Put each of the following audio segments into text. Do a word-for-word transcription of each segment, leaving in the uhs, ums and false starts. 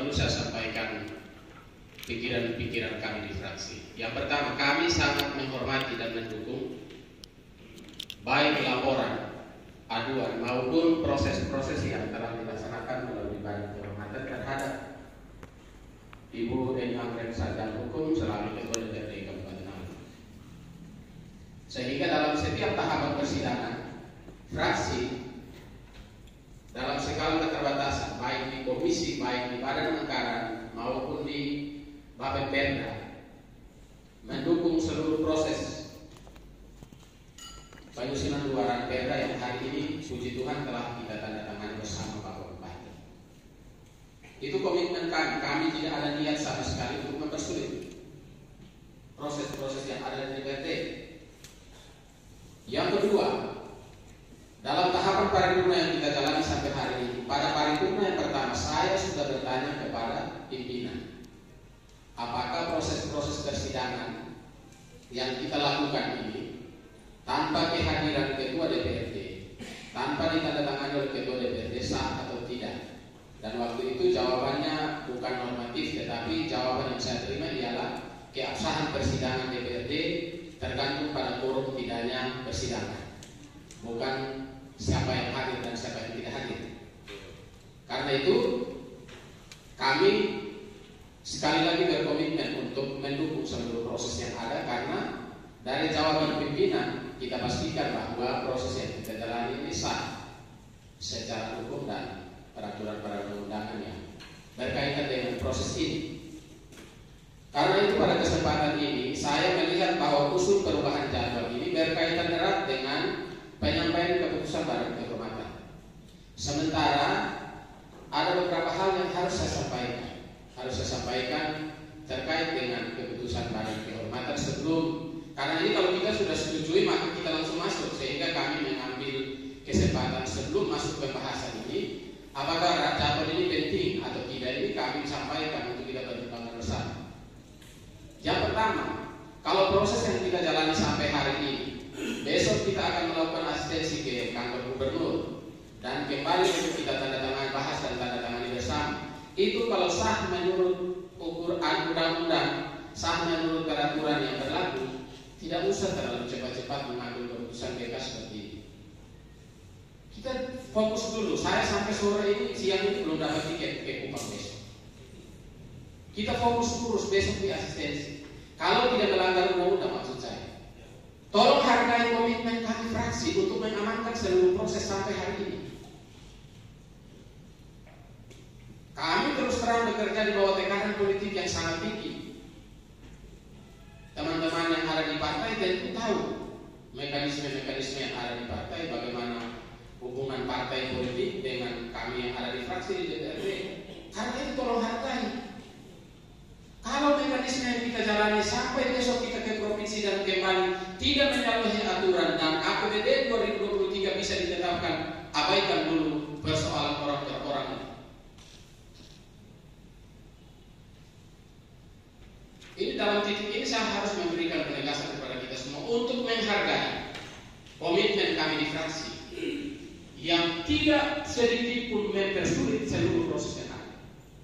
perlu saya sampaikan pikiran-pikiran kami di fraksi. Yang pertama, kami sangat menghormati dan mendukung baik laporan, aduan maupun proses-proses yang telah dilaksanakan melalui badan kehormatan terhadap Ibu Eni Anggrek Sarjana Hukum selaku Ketua D P R D Kabupaten Maluku. Sehingga dalam setiap tahapan persidangan, fraksi dalam segala keterbatasan, baik di komisi, baik di badan anggaran maupun di Bapependa, mendukung seluruh proses penyusunan luaran perda yang hari ini puji Tuhan telah kita tanda tangani bersama Pak Bupati. Itu komitmen kami. Kami tidak ada niat sama sekali untuk mempersulit proses-proses yang ada di D P R D. Yang kedua, dalam tahapan paripurna yang kita jalani sampai hari ini, pada paripurna yang pertama saya sudah bertanya kepada pimpinan, apakah proses-proses persidangan yang kita lakukan ini tanpa kehadiran Ketua D P R D, tanpa ditandatangani oleh Ketua D P R D sah atau tidak? Dan waktu itu jawabannya bukan normatif, tetapi jawaban yang saya terima ialah keabsahan persidangan D P R D tergantung pada quorum tidaknya persidangan, bukan siapa yang hadir dan siapa yang tidak hadir. Karena itu kami sekali lagi berkomitmen untuk mendukung seluruh proses yang ada, karena dari jawaban pimpinan kita pastikan bahwa proses yang kita jalani ini sah secara hukum dan peraturan-peraturan yang berkaitan dengan proses ini. Karena itu pada kesempatan ini saya melihat bahwa usul perubahan jadwal ini berkaitan erat dengan penyampaian keputusan badan kehormatan. Sementara ada beberapa hal yang harus saya sampaikan, harus saya sampaikan terkait dengan keputusan badan kehormatan sebelum, karena ini kalau kita sudah setujui maka kita langsung masuk, sehingga kami mengambil kesempatan sebelum masuk pembahasan ini, apakah jadwal ini penting atau tidak, ini kami sampaikan untuk kita pertimbangkan bersama. Yang pertama, kalau proses yang kita jalani sampai hari ini, besok kita akan melakukan asistensi ke kantor gubernur dan kembali untuk kita tanda tangan bahas dan tanda tangani bersama. Itu kalau sah menurut ukuran undang-undang, sah menurut peraturan yang berlaku, tidak usah terlalu cepat-cepat mengambil keputusan B K seperti ini. Kita fokus dulu. Saya sampai sore ini, siang ini belum dapat tiket ke Kupang besok. Kita fokus terus besok di asistensi. Kalau tidak melanggar undang-undang, maksud saya, tolong hargai komitmen kami fraksi untuk mengamankan seluruh proses sampai hari ini. Kami terus terang bekerja di bawah tekanan politik yang sangat tinggi. Teman-teman yang ada di partai tentu tahu mekanisme-mekanisme yang ada di partai, bagaimana hubungan partai politik dengan kami yang ada di fraksi di D P R D. Karena itu tolong hargai. Kalau mekanisme yang kita jalani sampai besok kita ke provinsi dan kembali tidak menyalahi aturan dan A P B D dua ribu dua puluh tiga bisa ditetapkan, abaikan dulu persoalan orang per orang ini. Ini dalam titik ini saya harus memberikan penegasan kepada kita semua untuk menghargai komitmen kami di fraksi yang tidak sedikit pun mempersulit seluruh proses yang ada,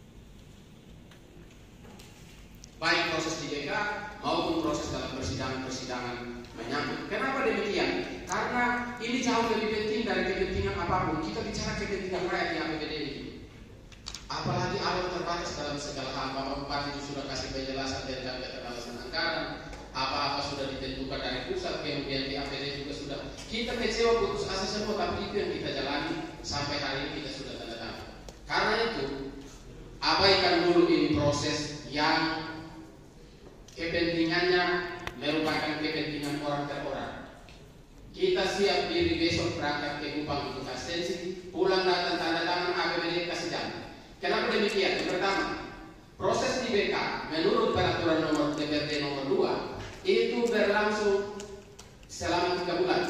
baik proses di B K maupun proses dalam persidangan-persidangan menyangkut. Kenapa demikian? Karena ini jauh lebih penting dari kepentingan apapun. Kita bicara kepentingan rakyat di A P B D ini. Apalagi alat terbatas dalam segala hal. Bapak Bupati itu sudah kasih penjelasan tentang keterbatasan anggaran, apa-apa sudah ditentukan dari pusat, kemudian di A P B D juga sudah. Kita kecewa putus asa semua, tapi itu yang kita jalani sampai hari ini kita sudah tanda tangan. Karena itu abaikan dulu ini proses yang kepentingannya merupakan kepentingan orang per orang. Kita siap diri besok berangkat ke Kupang untuk asistensi, pulang datang tanda tangan A P B D kasih jalan. Kenapa demikian? Yang pertama, proses di B K menurut peraturan nomor D P R D nomor dua itu berlangsung selama tiga bulan.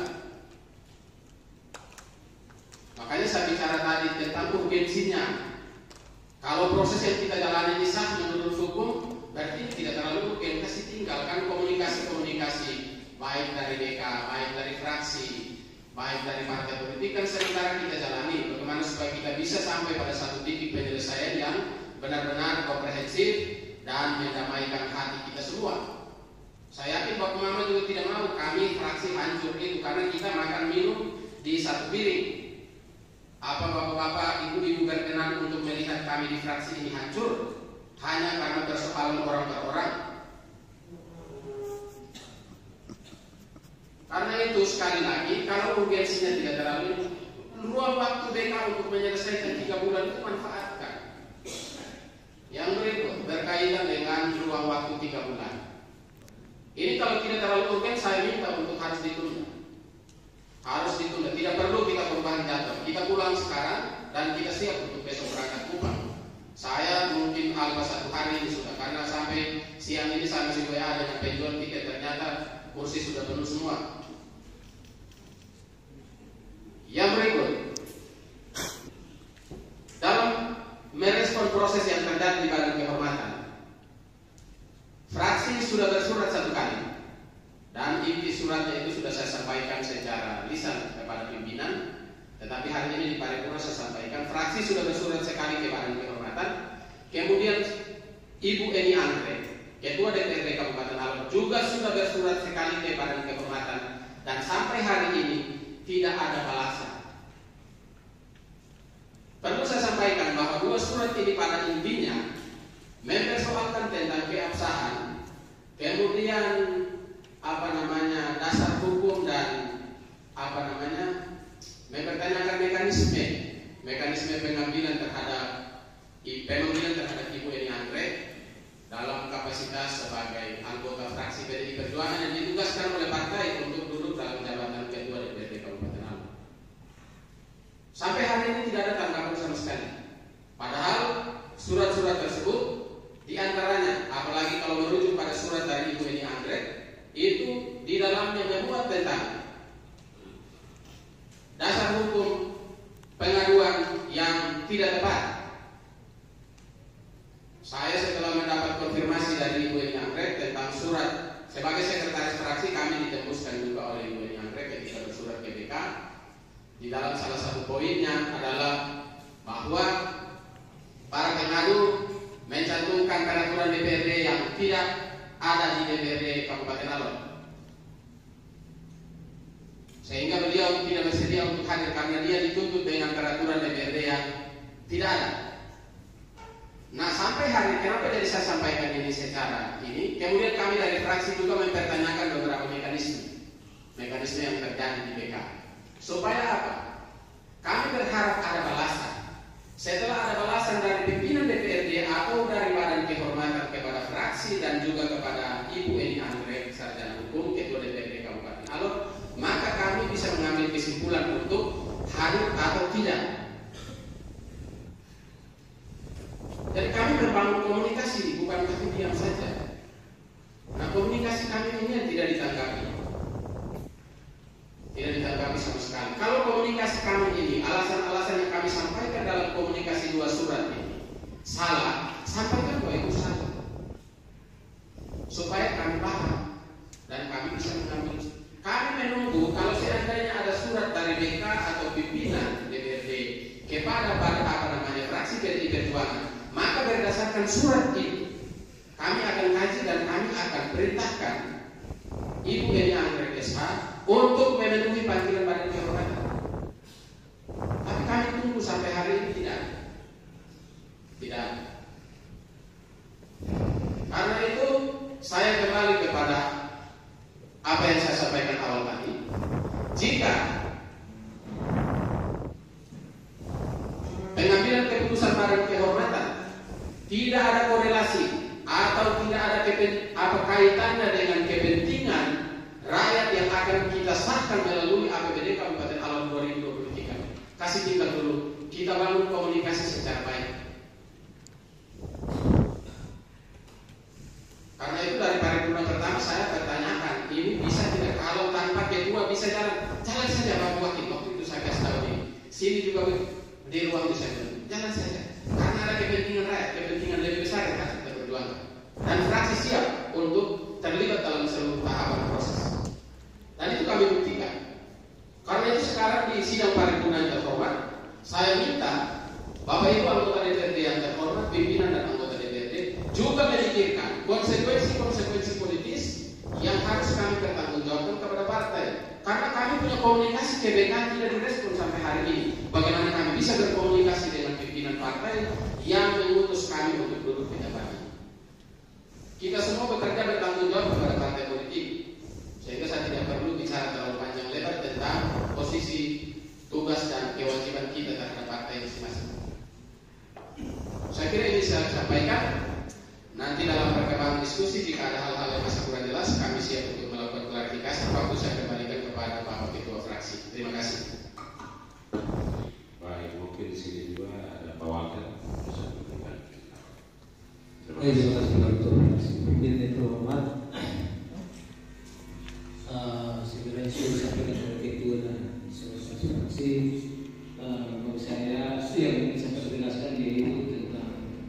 Makanya saya bicara tadi tentang urgensinya. Kalau proses yang kita jalani ini sah menurut hukum, berarti tidak terlalu urgen. Kasih tinggalkan komunikasi-komunikasi baik dari B K, baik dari fraksi, baik dari partai politik, kan sementara kita jalani bagaimana supaya kita bisa sampai pada satu titik penyelesaian yang benar benar-benar komprehensif dan mendamaikan hati kita semua. Saya yakin Bapak Mama juga tidak mau kami fraksi hancur itu, karena kita makan minum di satu piring. Apa Bapak-bapak, Ibu-ibu berkenan untuk melihat kami di fraksi ini hancur hanya karena persoalan orang per orang? Karena itu sekali lagi, kalau urgensinya tidak terlalu, ruang waktu B K untuk menyelesaikan tiga bulan itu manfaatkan. Yang berikut berkaitan dengan ruang waktu tiga bulan. Ini kalau tidak terlalu urgen, saya minta untuk harus ditunda. Harus ditunda, tidak perlu kita perubahan jadwal. Kita pulang sekarang dan kita siap untuk besok berangkat Kupang. Saya mungkin alba satu hari ini sudah, karena sampai siang ini saya masih W A dengan penjual tiket, ternyata kursi sudah penuh semua. Yang berikut, dalam merespon proses yang terjadi di Badan Kehormatan, fraksi sudah bersurat satu kali, dan inti suratnya itu sudah saya sampaikan secara lisan kepada pimpinan. Tetapi hari ini di paripurna saya sampaikan, fraksi sudah bersurat sekali ke Badan Kehormatan. Kemudian Ibu Eni Andre, Ketua D P R D Kabupaten Alor, juga sudah bersurat sekali ke Badan Kehormatan, dan sampai hari ini tidak ada balasan. Perlu saya sampaikan bahwa dua surat ini pada intinya mempersoalkan tentang keabsahan, kemudian apa namanya dasar hukum, dan apa namanya mempertanyakan mekanisme mekanisme pengambilan terhadap pemanggilan terhadap Ibu Eni Andre dalam kapasitas sebagai anggota fraksi P D I Perjuangan yang ditugaskan oleh partai untuk duduk dalam jabatan Ketua D P R D Kabupaten Alor. Sampai hari ini tidak ada tanggapan sama sekali. Padahal surat-surat tersebut diantaranya, apalagi kalau merujuk pada surat dari Ibu Eni Andre, itu di dalamnya memuat tentang dasar hukum pengaduan yang tidak tepat. Saya setelah mendapat konfirmasi dari Ibu Eni Andre tentang surat sebagai sekretaris fraksi, kami ditembuskan juga oleh Ibu Eni Andre ketika bersurat ke B K. Di dalam salah satu poinnya adalah bahwa para pengadu mencantumkan peraturan D P R D yang tidak ada di D P R D Kabupaten Alor, sehingga beliau tidak bersedia untuk hadir karena dia dituntut dengan peraturan D P R D yang tidak ada. Nah, sampai hari ini, kenapa jadi saya sampaikan ini secara ini? Kemudian kami dari fraksi juga mempertanyakan beberapa mekanisme mekanisme yang terjadi di B K. Supaya apa? Kami berharap ada balasan. Setelah ada balasan dari pimpinan D P R D atau dari Badan Kehormatan kepada fraksi dan juga kepada Ibu Eni Andre, sarjana hukum, Ketua D P R D Kabupaten Alor, maka kami bisa mengambil kesimpulan untuk hadir atau tidak. Jadi kami membangun komunikasi, bukan kami diam saja. Nah, komunikasi kami ini yang tidak ditanggapi. Tidak ditanggapi sama sekali. Kalau komunikasi kami ini, alasan-alasan yang kami sampaikan dalam komunikasi dua surat ini salah, sampaikan bahwa itu salah, supaya kami paham dan kami bisa mengambil. Kami menunggu kalau seandainya ada surat dari B K atau pimpinan D P R D kepada pada apa namanya fraksi P D I Perjuangan, maka berdasarkan surat itu kami akan kaji dan kami akan perintahkan Ibu Eni Andre S H untuk memenuhi panggilan Badan Kehormatan. Tapi kami tunggu sampai hari ini tidak. Tidak. Karena itu saya kembali kepada apa yang saya sampaikan awal tadi. Jika pengambilan keputusan Badan Kehormatan tidak ada korelasi atau tidak ada kepen, apa kaitannya dengan kepentingan rakyat yang akan kita sahkan melalui A P B D Kabupaten Alor dua ribu dua puluh tiga, kasih tinggal dulu kita bangun komunikasi secara baik. Karena itu dari paripurna pertama saya bertanyakan, ini bisa tidak, kalau tanpa ketua bisa jalan, jalan saja Pak Wakil. Waktu itu saya kasih tahu ini, sini juga di ruang bisa jalan saja, karena ada kepentingan rakyat, kepentingan lebih besar yang harus kita perjuangkan, dan fraksi siap untuk terlibat dalam seluruh tahapan proses. Dan itu kami buktikan. Karena itu sekarang di sidang paripurna yang terhormat, saya minta Bapak Ibu anggota D P R D yang terhormat, pimpinan dan anggota komunikasi ke B K tidak direspon sampai hari ini. Bagaimana kami bisa berkomunikasi dengan pimpinan partai yang mengutus kami untuk duduk di jabatan? Kita semua bekerja bertanggung jawab kepada partai politik, sehingga saya tidak perlu bicara terlalu panjang lebar tentang posisi, tugas dan kewajiban kita terhadap partai masing-masing. Saya kira ini saya sampaikan. Nanti dalam perkembangan diskusi jika ada hal-hal yang masih kurang jelas, kami siap untuk melakukan klarifikasi. Waktu saya kembalikan kepada Pak Ketua Fraksi. Terima kasih. Baik, mungkin di sini juga ada Pak Wakil. Terima kasih Pak Ketua Fraksi. Mungkin itu hormat. Segera sudah sampaikan oleh Ketua dan Sekretaris Fraksi. Menurut saya yang ingin saya jelaskan yaitu tentang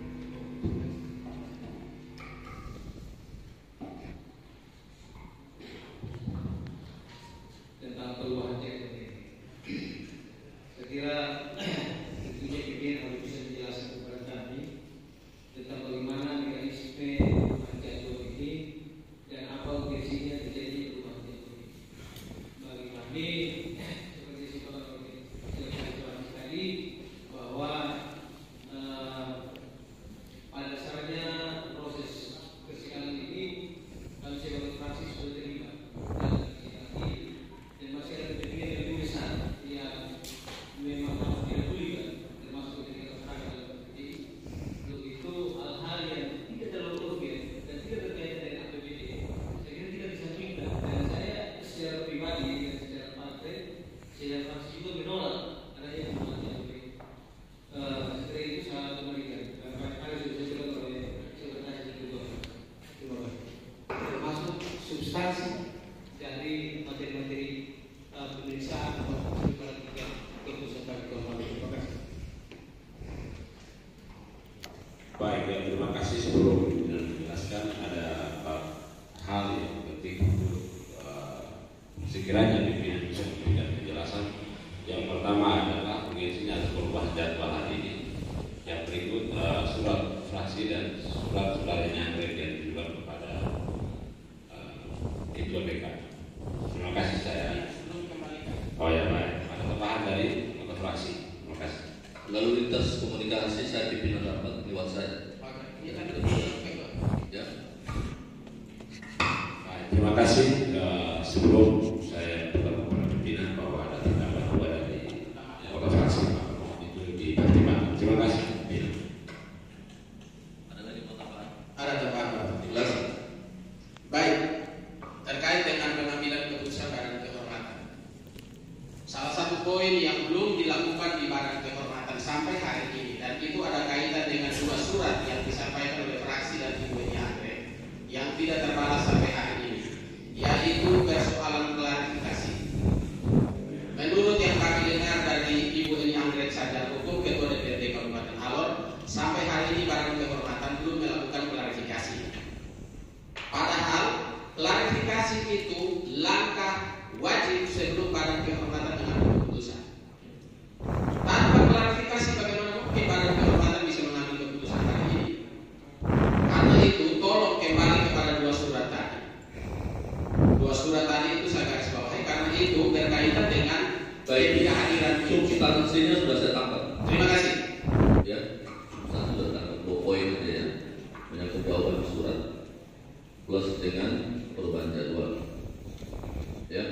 tentang perubahan teknologi. Saya kira tentunya pimpinan harus bisa menjelaskan kepada kami tentang bagaimana mekanisme perubahan teknologi ini dan apa urgensinya terjadi perubahan teknologi. Bagi kami seperti seperti tadi bahwa uh, pada dasarnya proses persidangan ini kami sebagai fraksi sudah terlibat dan masih ada pimpinan yang lebih besar yang memang harus didahulukan, termasuk ketika terkait dalam seperti untuk itu hal-hal yang tidak terlalu urgen dan tidak terkait dengan A P B D saya kira tidak bisa pindah. Dan saya secara pribadi dan secara partai, secara fraksi juga menolak adanya pembuatan A P B D. Setelah itu saya kembalikan karena sudah dijelaskan oleh Sekretaris Ketua. Terima kasih. Termasuk substansi dari materi-materi pemeriksaan atau penyelidikan keputusan dari Ketua. Terima kasih. Baik, ya, terima kasih. Sebelum menjelaskan ada empat hal yang penting untuk uh, sekiranya pimpinan bisa memberikan penjelasan. Yang pertama adalah urgensinya harus perubahan jadwal hari ini. Yang berikut uh, surat fraksi dan surat saudaranya yang diajukan kepada uh, Ketua B K. Terima kasih saya. Oh ya, baik. Ada tambahan dari Ketua fraksi. Terima kasih. Lalu lintas komunikasi saya pimpinan rapat lewat saya. Ya. Baik, terima kasih. Uh, sebelum saya bertemu dengan pimpinan bahwa ada tindakan dua dari Ketua fraksi itu dipertimbangkan. Terima kasih. Pimpinan. Ada lagi mau tambahan? Ada tambahan. Jelas. Baik. Terkait dengan pengambilan keputusan badan kehormatan, salah satu poin yang belum dilakukan di badan kehormatan sampai hari ini, dan itu ada kaitan dengan dua surat yang disampaikan oleh fraksi dan Ibu Eni Anggrek yang tidak terbalas sampai hari ini, yaitu persoalan klarifikasi. Menurut yang kami dengar dari Ibu Eni Anggrek saja, hukum Ketua D P R D Kabupaten Alor, sampai hari ini badan kehormatan belum melakukan klarifikasi. Padahal klarifikasi itu langkah wajib sebelum badan kehormatan mengambil keputusan. Tanpa klarifikasi bagaimana mungkin badan kehormatan bisa mengambil keputusan hari ini? Karena itu tolong kembali kepada dua surat tadi. Dua surat tadi itu saya garis bawahi karena itu berkaitan dengan ketidakhadiran. Substansinya sudah saya tangkap. Terima kasih. Ya, saya sudah tangkap dua poin aja ya, menyangkut jawaban surat plus dengan perubahan jadwal. Ya.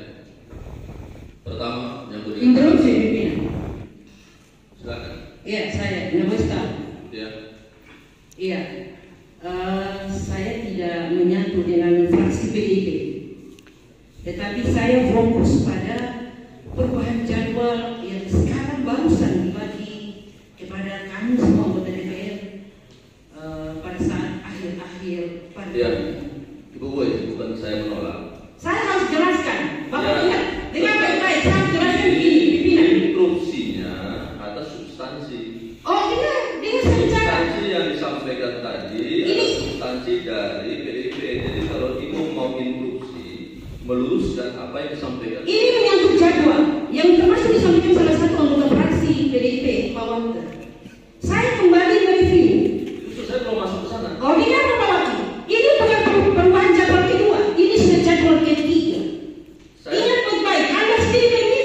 Pertama, yang kedua. Interupsi pimpinan. Silakan. Iya, saya Nabesta. Ya. Iya. Uh, saya tidak menyatu dengan fraksi P D I P, tetapi saya fokus pada perubahan jadwal yang sekarang barusan dibagi kepada kami semua anggota D P R uh, pada saat akhir-akhir pada. Ya. Ibu Boy, bukan saya menolak. Saya harus jelaskan, Bapak Ya. ingat, dengan baik-baik saya harus jelaskan begini, pimpinan. Instruksinya atas substansi. Oh, dengan dengan saya bicara. Substansi yang disampaikan tadi Ini. adalah substansi dari P D I P. Jadi kalau Ibu mau instruksi, meluruskan apa yang disampaikan. Ini menyangkut jadwal yang termasuk disampaikan salah satu anggota fraksi P D I P, Pak Walter. Saya kembali mereview. Justru saya belum masuk ke sana. Oh, ini apa lagi? Ini bukan perubahan jadwal kedua. Ini sudah jadwal ketiga. Saya- Ingat baik-baik, Anda sendiri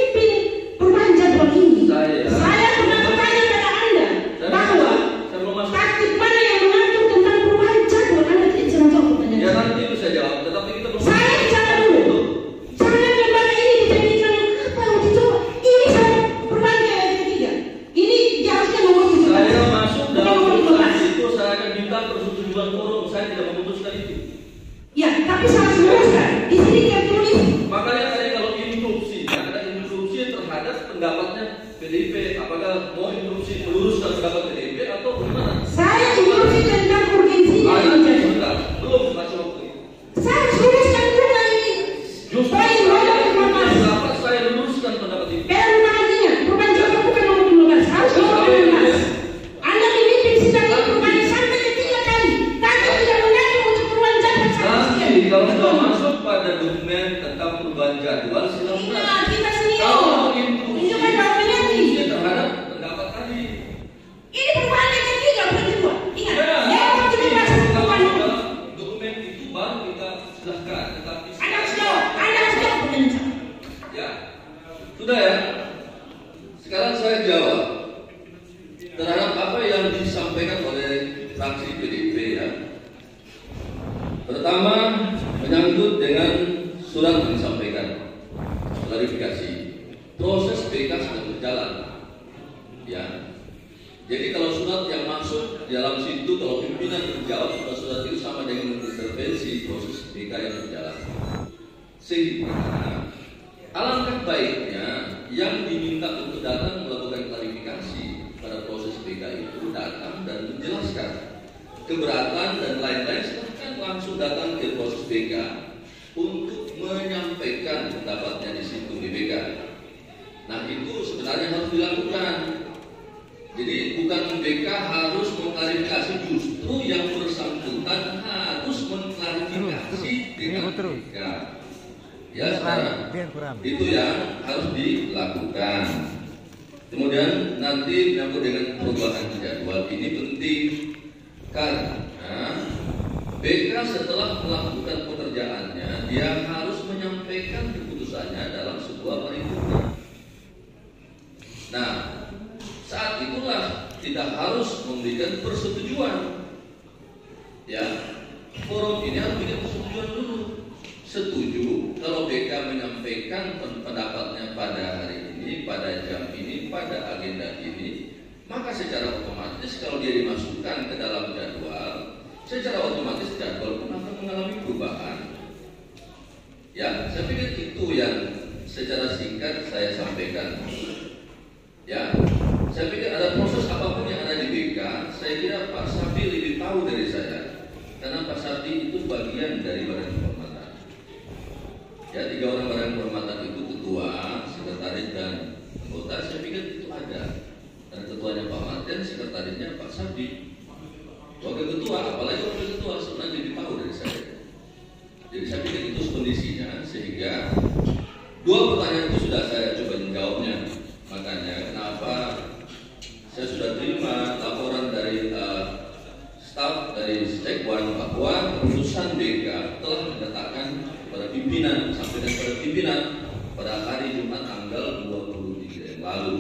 minta persetujuan forum, saya tidak memutuskan itu. Ya, tapi saya luruskan. Di sini dia tulis. Makanya saya kalau interupsi, ada interupsi terhadap pendapatnya P D I P. Apakah mau interupsi meluruskan pendapat P D I P atau bagaimana? Saya interupsi tentang urgensinya. Ah, nanti sebentar, belum masih waktu. Saya luruskan dulu ini. Justru Baik, saya baik, yang baik. pendapat saya luruskan pendapat itu. Perubahan artinya, perubahan jadwal bukan nomor dua belas, harus nomor dua belas. Anda memimpin sidang ini perubahan sampai ketiga kali. Tapi tidak mengatur untuk perubahan jadwal sama Nanti sekali. kalau sudah masuk pada dokumen tentang perubahan jadwal, silakan. Iya, kita sendiri. Kalau interupsi Tunjukkan dokumennya nih. terhadap pendapat tadi. Ini perubahan yang ketiga, bukan kedua. Ingat, Ya, yang mau kita bahas kalau perubahan. dalam dokumen itu baru kita silahkan. Tetapi Anda harus jawab, Anda harus jawab pertanyaan. ya, sudah ya. Sekarang saya jawab terhadap apa yang disampaikan oleh fraksi P D I P ya. Pertama, menyangkut dengan surat yang disampaikan klarifikasi. Proses B K sedang berjalan. Ya. Jadi kalau surat yang masuk di dalam situ, kalau pimpinan menjawab surat surat itu sama dengan intervensi proses B K yang berjalan. Sehingga alangkah baiknya yang diminta untuk datang melakukan klarifikasi pada proses B K itu datang dan menjelaskan keberatan dan lain-lain. Silahkan langsung datang ke proses B K untuk menyampaikan pendapatnya di situ di B K. Nah itu sebenarnya harus dilakukan. Jadi bukan B K harus mengklarifikasi, justru yang bersangkutan harus mengklarifikasi dengan B K. Ya, saudara, itu yang harus dilakukan. Kemudian nanti menyangkut dengan perubahan jadwal ini penting karena B K setelah melakukan pekerjaannya dia harus menyampaikan keputusannya dalam sebuah paripurna. Nah, saat itulah tidak harus memberikan persetujuan. Ya, forum ini harus berikan persetujuan dulu. Setuju kalau B K menyampaikan pendapatnya pada hari ini, pada jam ini, pada agenda ini, maka secara otomatis kalau dia dimasukkan ke dalam jadwal, secara otomatis jadwal pun akan mengalami perubahan. Ya, saya pikir itu yang secara singkat saya sampaikan. Ya, saya pikir ada proses apapun yang ada di B K, saya kira Pak Safi lebih tahu dari saya, karena Pak Safi itu bagian dari badan kehormatan. Ya, tiga orang badan kehormatan itu ketua, sekretaris dan anggota. Saya pikir itu ada. Dan ketuanya Pak Martin, sekretarisnya Pak Safi. Wakil ketua, apalagi wakil ketua sebenarnya lebih tahu dari saya. Jadi saya pikir itu kondisinya, sehingga dua pertanyaan itu sudah saya coba menjawabnya. Makanya kenapa saya sudah terima laporan dari uh, staf dari Sekwan bahwa keputusan B K telah menyatakan kepada pimpinan, sampaikan kepada pimpinan pada hari Jumat tanggal dua puluh tiga yang lalu,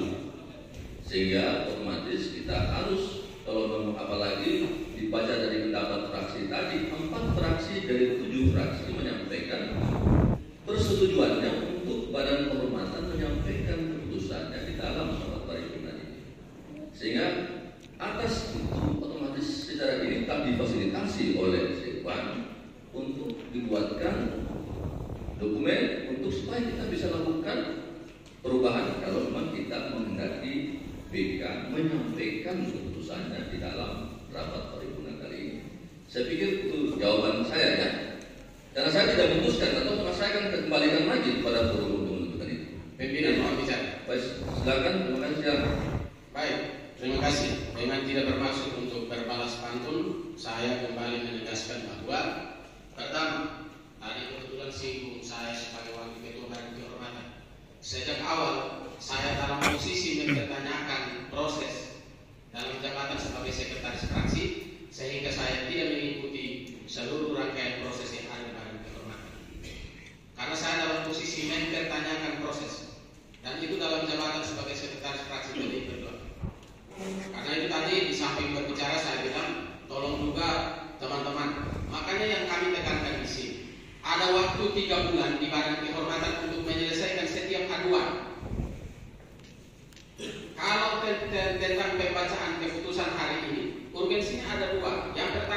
sehingga otomatis kita harus, kalau apalagi dibaca dari pendapat fraksi tadi, empat fraksi dari tujuh fraksi menyampaikan persetujuannya untuk badan kehormatan menyampaikan keputusannya di dalam rapat paripurna ini, sehingga atas itu otomatis secara ini tetap difasilitasi oleh Sekwan untuk dibuatkan dokumen untuk supaya kita bisa lakukan perubahan kalau memang kita menghendaki B K menyampaikan keputusannya di dalam rapat paripurna kali ini. Saya pikir itu jawaban saya ya. Karena saya tidak memutuskan atau saya akan kembalikan lagi kepada forum untuk menentukan itu. Pimpinan mau bicara. Baik, silakan. Terima kasih. Silakan. Baik, terima kasih. Dengan tidak bermaksud untuk berbalas pantun, saya kembali menegaskan bahwa pertama, tadi kebetulan singgung saya sebagai wakil ketua badan kehormatan. Sejak awal saya dalam posisi mempertanyakan proses dalam jabatan sebagai sekretaris fraksi, sehingga saya tidak mengikuti seluruh rangkaian proses yang ada di badan kehormatan. Karena saya dalam posisi mempertanyakan proses, dan itu dalam jabatan sebagai sekretaris fraksi P D I Perjuangan. Karena itu tadi di samping berbicara saya bilang, tolong juga teman-teman. Makanya yang kami tekankan di sini, ada waktu tiga bulan di badan kehormatan untuk menyelesaikan setiap aduan. Kalau tentang pembacaan keputusan hari ini, urgensinya ada dua. Yang pertama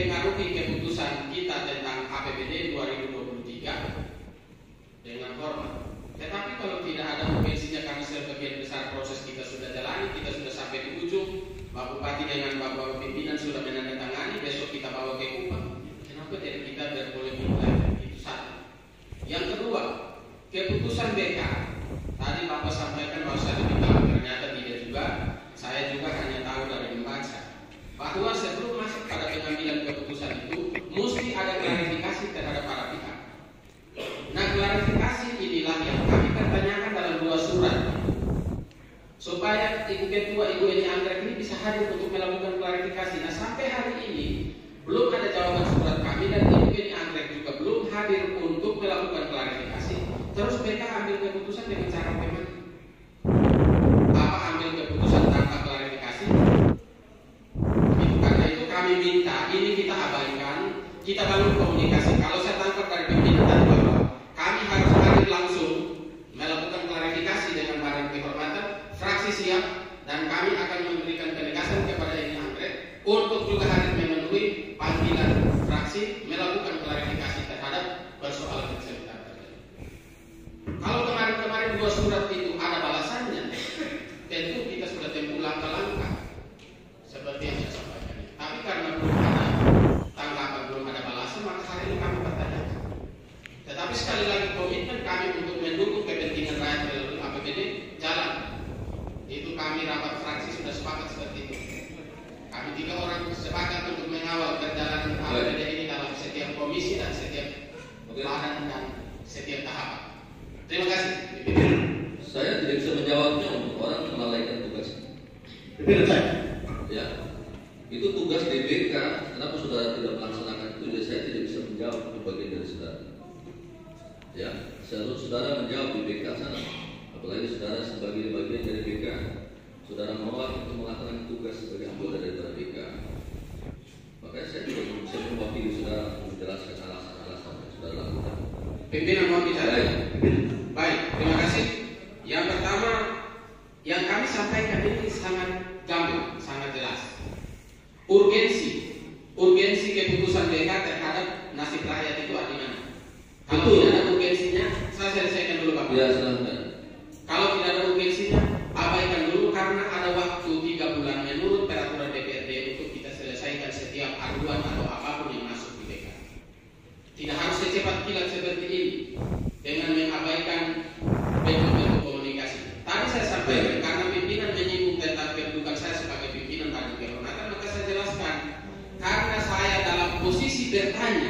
mempengaruhi keputusan kita tentang A P B D dua ribu dua puluh tiga dengan hormat. Tetapi kalau tidak ada urgensinya karena sebagian besar proses kita sudah jalani, kita sudah sampai di ujung, Pak Bupati dengan Bapak pimpinan sudah menandatangani, besok kita bawa ke Kupang. Kenapa tidak kita berpolemik lagi? Itu satu. Yang kedua, keputusan B K. Tadi Bapak sampaikan bahwa saya lebih tahu, ternyata tidak juga. Saya juga hanya tahu dari membaca bahwa sebelum masuk pada pengambilan keputusan itu mesti ada klarifikasi terhadap para pihak. Nah, klarifikasi inilah yang kami pertanyakan dalam dua surat supaya Ibu Ketua Ibu Eni Anggrek ini bisa hadir untuk melakukan klarifikasi. Nah, sampai hari ini belum ada jawaban surat kami dan Ibu Eni Anggrek juga belum hadir untuk melakukan klarifikasi. Terus mereka ambil keputusan dengan cara bagaimana? Apa ambil keputusan tanpa klarifikasi? Itu karena itu kami minta ini kita abaikan, kita bangun komunikasi. Kalau saya tangkap dari pimpinan tadi bahwa kami harus hadir langsung melakukan klarifikasi dengan badan kehormatan, fraksi siap dan kami akan memberikan penegasan kepada Eni Anggrek untuk juga hadir memenuhi panggilan fraksi melakukan klarifikasi terhadap persoalan tersebut. Kalau kemarin-kemarin dua surat itu ada balasannya, tentu kita sudah tempuh langkah-langkah seperti yang saya sampaikan. Tapi karena belum ada tanggapan, belum ada balasan, maka hari ini kami pertanyakan. Tetapi sekali lagi komitmen kami untuk mendukung kepentingan rakyat melalui A P B D jalan. Itu kami rapat fraksi sudah sepakat seperti itu. Kami tiga orang sepakat untuk mengawal perjalanan A P B D ini dalam setiap komisi dan setiap badan dan setiap tahapan. Terima kasih. Saya tidak bisa menjawabnya untuk orang melalaikan tugas. Pimpinan saya. Ya, itu tugas D B K. Kenapa saudara tidak melaksanakan itu? Jadi saya tidak bisa menjawab itu bagian dari saudara. Ya, seharusnya saudara menjawab di B K sana. Apalagi saudara sebagai bagian dari B K, saudara menolak untuk melaksanakan tugas sebagai anggota daripada B K. Makanya saya tidak bisa mewakili saudara menjelaskan alasan-alasan yang saudara lakukan. Pimpinan mau bicara. Baik. Baik, terima kasih. Yang pertama, yang kami sampaikan ini sangat gamblang, sangat jelas. Urgensi, urgensi keputusan B K terhadap nasib rakyat itu ada di mana? Kalau tidak ada urgensinya, saya selesaikan dulu Bapak. Ya, silahkan. Kalau tidak ada urgensinya, abaikan dulu karena ada waktu tiga bulan menurut peraturan D P R D untuk kita selesaikan setiap aduan atau apapun yang masuk di B K. Tidak harus secepat kilat seperti ini dengan mengabaikan bentuk-bentuk komunikasi. Tadi saya sampaikan karena pimpinan menyinggung tentang kedudukan saya sebagai pimpinan badan kehormatan, maka saya jelaskan karena saya dalam posisi bertanya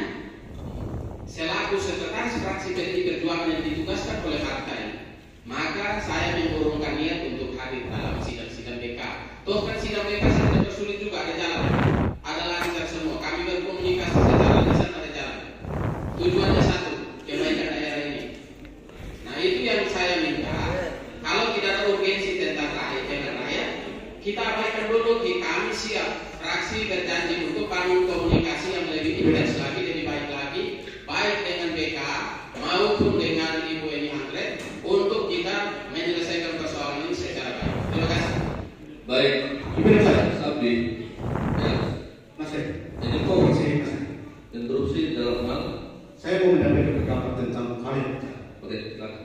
selaku sekretaris fraksi P D I Perjuangan yang ditugaskan oleh partai, maka saya mengurungkan niat untuk hadir dalam sidang-sidang B K. Toh kan sidang B K sangat bersulit juga, ada jalan, ada lancar semua. Kami berkomunikasi secara lisan, ada jalan. Tujuannya satu, kebaikan daerah ini. Nah itu yang saya minta. Kalau tidak ada urgensi tentang rakyat dengan rakyat, kita abaikan dulu. Kami siap, fraksi berjanji untuk bangun komunikasi yang lebih intens lagi, lebih baik lagi, baik dengan B K maupun dengan Ibu Eni Anggrek untuk kita menyelesaikan persoalan ini secara baik. Terima kasih. Baik. Pimpinan saya. Sabdi. Ya. Mas Ed. Ini kok saya Mas Ed. interupsi dalam hal. Saya mau mendampingi pendapat tentang hal yang Oke, silakan.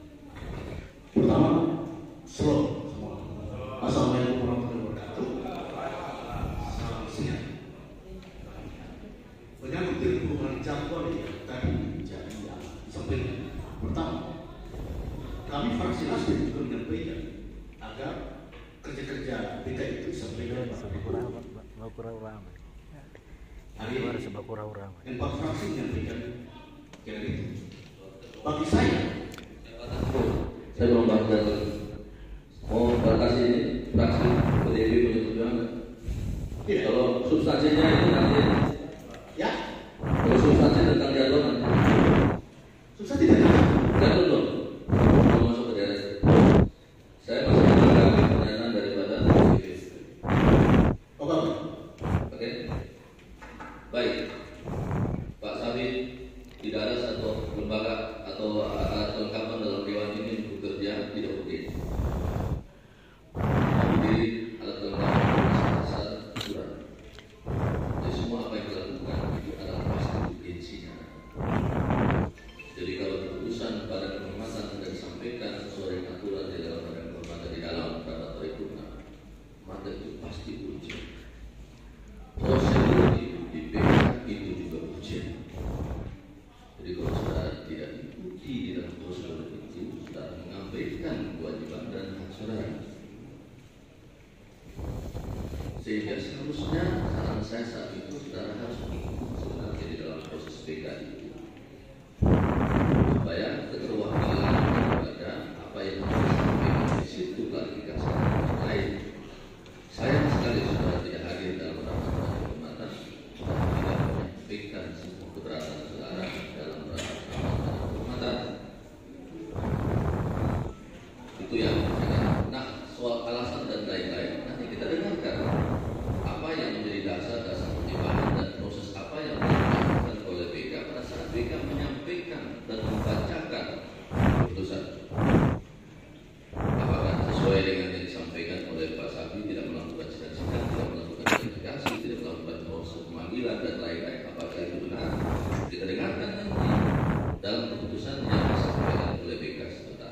pertama, slow semua. Assalamualaikum warahmatullahi wabarakatuh. Salam sehat. Menyangkut hubungan jadwal yang tadi jadi yang disampaikan. Pertama, kami fraksi Nasdem juga menyampaikan agar kerja-kerja B K itu disampaikan hari ini. Empat fraksi menyampaikan kira itu. Bagi saya, Saya belum baca. Mau batasi ini fraksi P D I Perjuangan. tidak. Kalau substansinya itu nanti. Ya, Kalau substansi tentang jadwal nanti. susah tidak. Jadwal belum. Belum masuk ke daerah. Saya masih menanggapi pertanyaan daripada P D I. Oke, oke. Oke. Baik. Pak Sabit, tidak ada satu lembaga atau alat kelengkapan dalam dewan ini untuk bekerja tidak oke. Jadi alat kelengkapan dasar surat. Jadi semua apa yang Harusnya saran saya saat itu saudara harus ikut sebenarnya di dalam proses B K itu, supaya keterwakilan daripada apa yang disampaikan di situ klarifikasi lain. Sayang sekali saudara tidak hadir dalam rapat kehormatan dan tidak menyampaikan semua keberatan saudara dalam rapat kehormatan. Itu yang saya. Nah, soal alasan dan lain-lain nanti kita dengarkan apa yang menjadi dasar-dasar pertimbangan dan proses apa yang dilakukan oleh B K pada saat B K menyampaikan dan membacakan putusan. Apakah sesuai dengan yang disampaikan oleh Pak Safi, tidak melakukan sidang-sidang, tidak melakukan verifikasi, tidak melakukan proses pemanggilan dan lain-lain, apakah itu benar? Kita dengarkan nanti dalam keputusan yang disampaikan oleh B K sebentar.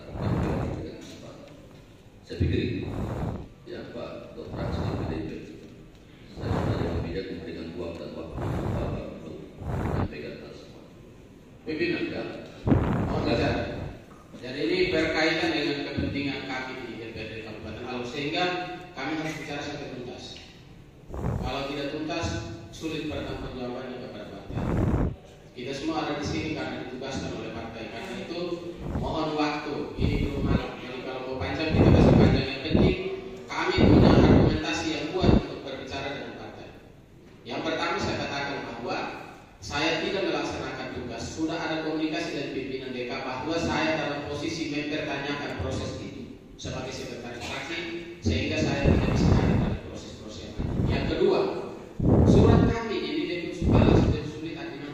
Saya pikir itu, ya Pak Dokter Haji P D I P, saya sudah dengan bijak memberikan uang dan waktu Bapak untuk menyampaikan hal semua. Pimpinan, ya. Oh, tidak. Jadi ini berkaitan dengan kepentingan kami di D P R D Kabupaten Alor, sehingga kami harus bicara sampai tuntas. Kalau tidak tuntas, sulit pertanggungjawabannya kepada partai. Kita semua ada di sini karena ditugaskan oleh partai. Karena itu mohon waktu. Ini belum malam. Jadi kalau mau panjang kita kasih panjang. Yang penting kami punya argumentasi yang kuat untuk berbicara dengan partai. Yang pertama saya katakan bahwa saya tidak melaksanakan tugas. Sudah ada komunikasi dari pimpinan D K bahwa saya dalam posisi mempertanyakan proses itu sebagai sekretaris fraksi, sehingga saya tidak bisa hadir dalam proses-proses yang lain. Yang kedua, surat kami ini deputi Supala sudah sulit artinya.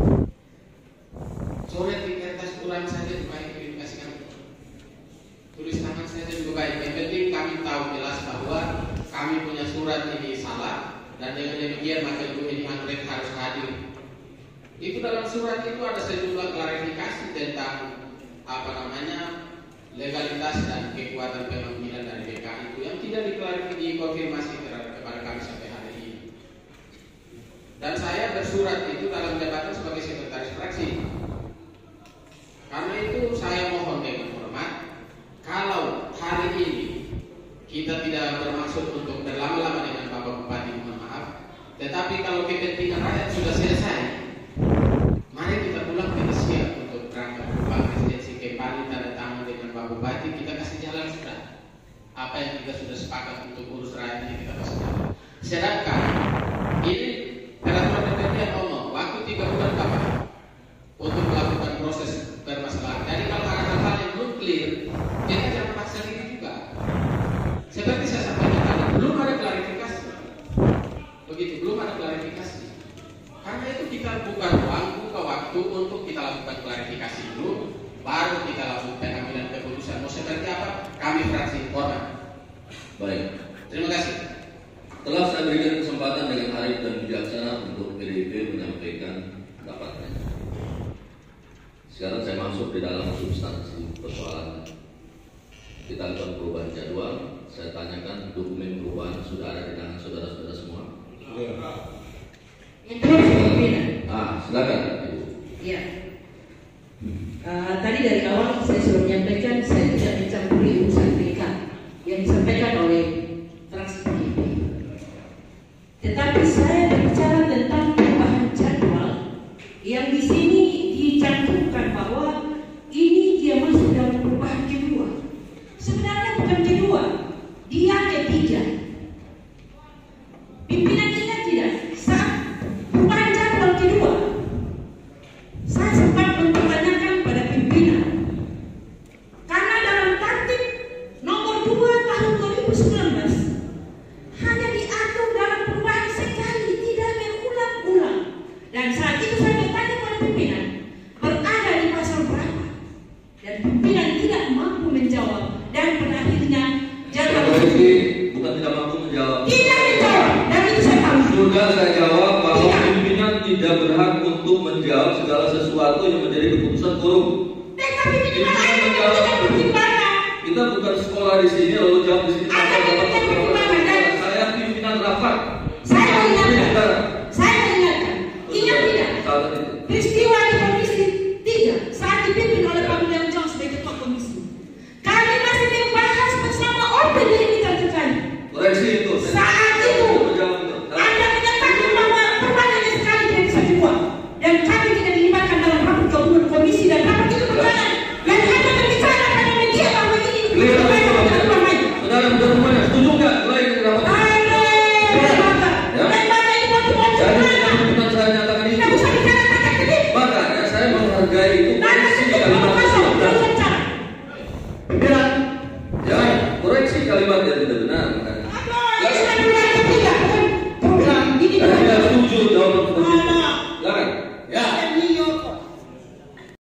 Surat di kertas ulang saja juga kirim kasih kami. Tulis tangan saja juga baik. Yang penting kami tahu jelas bahwa kami punya surat ini salah, dan dengan demikian maka Ibu Edi Anggrek harus hadir. Itu dalam surat itu ada sejumlah klarifikasi tentang apa namanya legalitas dan kekuatan pemanggilan dari B K itu yang tidak diklarifikasi, dikonfirmasi kepada kami sampai hari ini. Dan saya bersurat itu dalam jabatan sebagai sekretaris fraksi. Karena itu saya mohon dengan hormat, kalau hari ini kita tidak bermaksud untuk berlama-lama dengan Bapak Bupati, mohon maaf, tetapi kalau kepentingan rakyat sudah selesai, mari kita pulang, kita siap untuk berangkat Bapak presidensi kembali tanda tangan dengan Bapak Bupati, kita kasih jalan sudah. Apa yang kita sudah sepakat untuk urus rakyat ini kita kasih jalan. Sedangkan ini peraturan D P R D ngomong waktu tiga bulan Bapak untuk melakukan proses bermasalah. Jadi kalau ada hal-hal yang belum clear, kita jangan paksa diri juga. Seperti saya sampaikan tadi, belum ada klarifikasi. Begitu, belum ada klarifikasi. Karena itu kita buka ruang, buka waktu untuk kita lakukan klarifikasi dulu, baru kita lakukan pengambilan keputusan. Mau seperti apa? Kami fraksi hormat. Baik. Terima kasih. Telah saya berikan kesempatan dengan arif dan bijaksana untuk P D I P menyampaikan pendapatnya. Sekarang saya masuk di dalam substansi persoalan. Kita lakukan perubahan jadwal. Saya tanyakan dokumen perubahan sudah ada di tangan saudara-saudara semua. Ah, silakan. Ya. Uh, tadi dari awal saya sudah menyampaikan saya tidak mencampuri urusan B K yang disampaikan oleh fraksi P D I P. Tetapi saya berbicara tentang perubahan jadwal yang di sini dicantumkan bahwa ini dia masuk dalam perubahan kedua. Sebenarnya bukan kedua, dia ketiga. Pimpinan ingat tidak? Saat perubahan jadwal kedua, saya sempat mempertanyakan pada pimpinan karena dalam tertib nomor dua tahun dua ribu sembilan belas hanya diatur dalam perubahan sekali, tidak berulang-ulang. Dan saat itu saya bertanya pada pimpinan, berada di pasal berapa? Dan pimpinan tidak mampu menjawab. Dan pada akhirnya jadwal bukan tidak mampu menjawab. Tidak menjawab. Dan itu saya tahu. Sudah saya jawab bahwa pimpinan tidak berhak untuk menjawab segala sesuatu yang menjadi keputusan forum. Tetapi pimpinan ada menjawab pertimbangan. Kita bukan sekolah di sini lalu jawab di sini. Ada pertimbangan. Saya pimpinan rapat.